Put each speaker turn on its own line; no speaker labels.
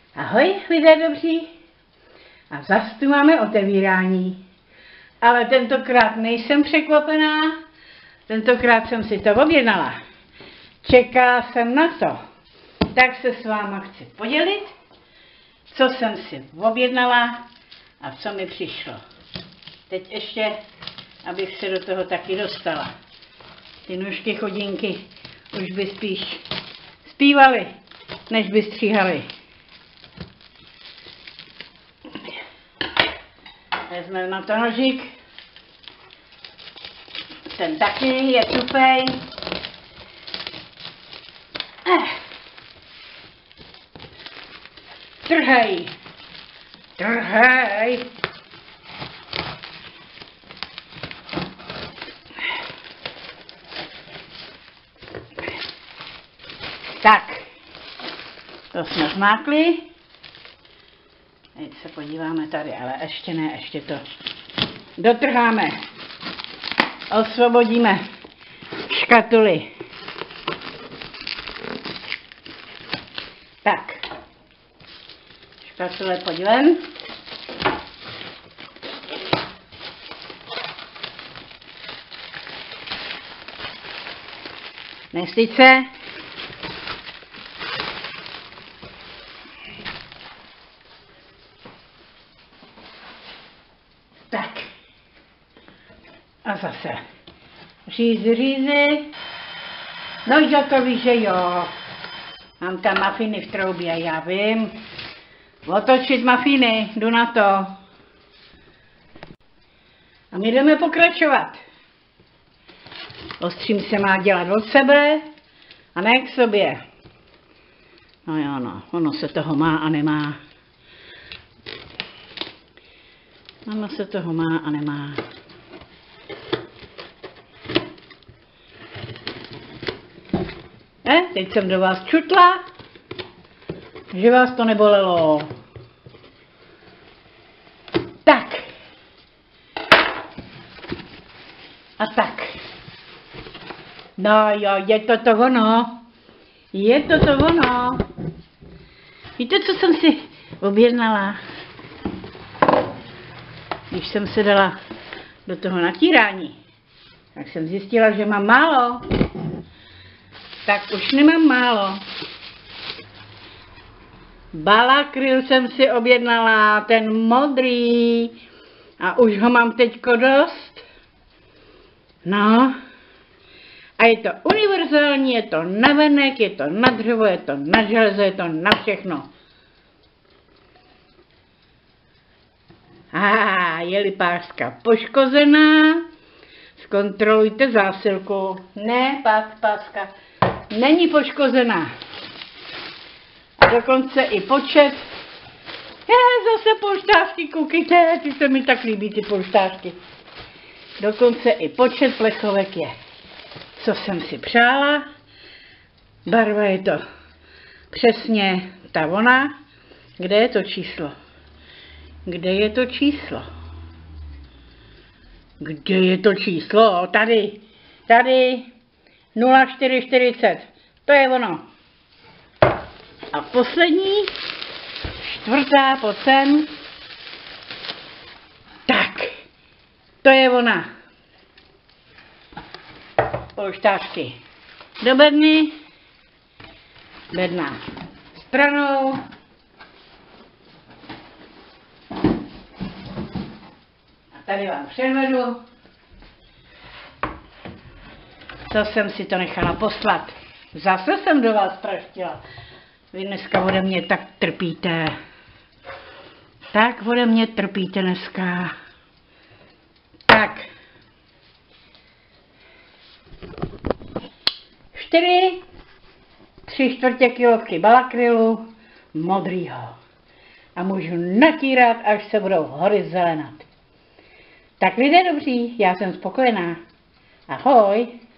Ahoj, lidé dobří. A zas tu máme otevírání. Ale tentokrát nejsem překvapená. Tentokrát jsem si to objednala. Čekala jsem na to. Tak se s váma chci podělit, co jsem si objednala a co mi přišlo. Teď ještě, abych se do toho taky dostala. Ty nůžky chodinky už by spíš zpívaly, než by stříhaly. Vezmeme na to nožík. Ten taky je tupej. Trhej. Trhej. Tak. To jsme zmákli. Teď se podíváme tady, ale ještě ne, ještě to dotrháme. Osvobodíme škatuly. Tak. Škatule pojď ven. Nestyď se. Tak. A zase. Řízy. No jo, to víš, že jo. Mám tam mafiny v troubě, já vím. Otočit mafiny, jdu na to. A my jdeme pokračovat. Ostřím se má dělat od sebe a ne k sobě. No jo, no, ono se toho má a nemá. Ono se toho má a nemá. Teď jsem do vás čutla, že vás to nebolelo. Tak. A tak. No jo, je to ono. Je to ono. Víte, co jsem si objednala? Když jsem se dala do toho natírání, tak jsem zjistila, že mám málo. Tak už nemám málo. Balakryl jsem si objednala, ten modrý. A už ho mám teďko dost. No. A je to univerzální, je to na venek, je to na dřevo, je to na železo, je to na všechno. Je-li páska poškozená, zkontrolujte zásilku. Ne, páska není poškozená. A dokonce i počet. Zase polštářky, koukejte, ty se mi tak líbí, ty polštářky. Dokonce i počet plechovek je. Co jsem si přála. Barva je to přesně ta ona. Kde je to číslo? Kde je to číslo? Kde je to číslo? Tady. Tady. 0440. To je ono. A poslední. Čtvrtá pod sem. Tak. To je ona. Polštářky do bedny. Bedna stranou. A tady vám předvedu. Co jsem si to nechala poslat. Zase jsem do vás praštila. Vy dneska ode mě tak trpíte. Tak ode mě trpíte dneska. Tak. 3/4 kilovky balakrylu modrýho. A můžu natírat, až se budou hory zelenat. Tak lidé dobří, já jsem spokojená. Ahoj.